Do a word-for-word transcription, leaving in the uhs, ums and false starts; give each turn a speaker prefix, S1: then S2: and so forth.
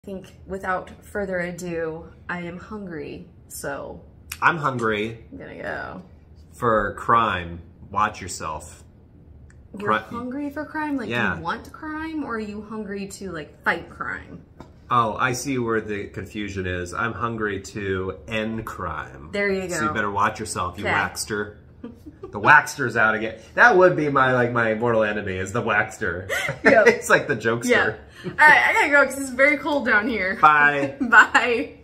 S1: I think without further ado, I am hungry, so
S2: I'm hungry.
S1: I'm gonna go.
S2: For crime, watch yourself.
S1: You're
S2: Cri
S1: hungry for crime? Like
S2: yeah.
S1: you want crime, or are you hungry to like fight crime?
S2: Oh, I see where the confusion is. I'm hungry to end crime.
S1: There you go.
S2: So you better watch yourself, you
S1: okay.
S2: waxter. The waxter's out again. That would be my like my mortal enemy is the waxter. Yep. It's like the jokester.
S1: Yeah. All right, I gotta go because it's very cold down here.
S2: Bye.
S1: Bye.